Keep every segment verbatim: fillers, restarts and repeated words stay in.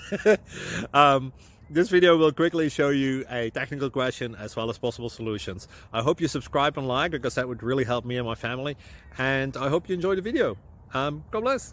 um, this video will quickly show you a technical question as well as possible solutions. I hope you subscribe and like, because that would really help me and my family. And I hope you enjoy the video. Um, God bless.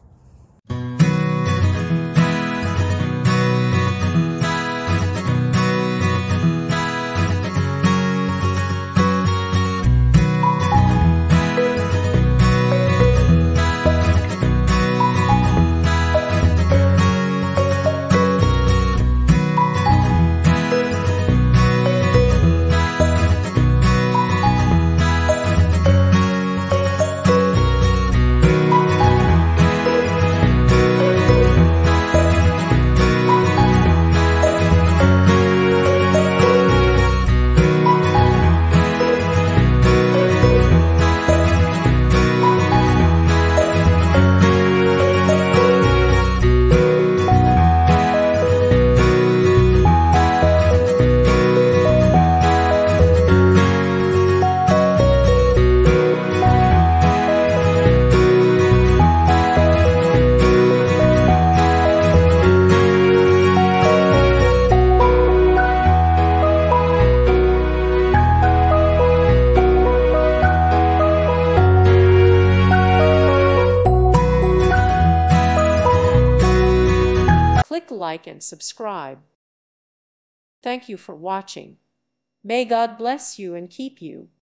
Click like and subscribe. Thank you for watching. May God bless you and keep you.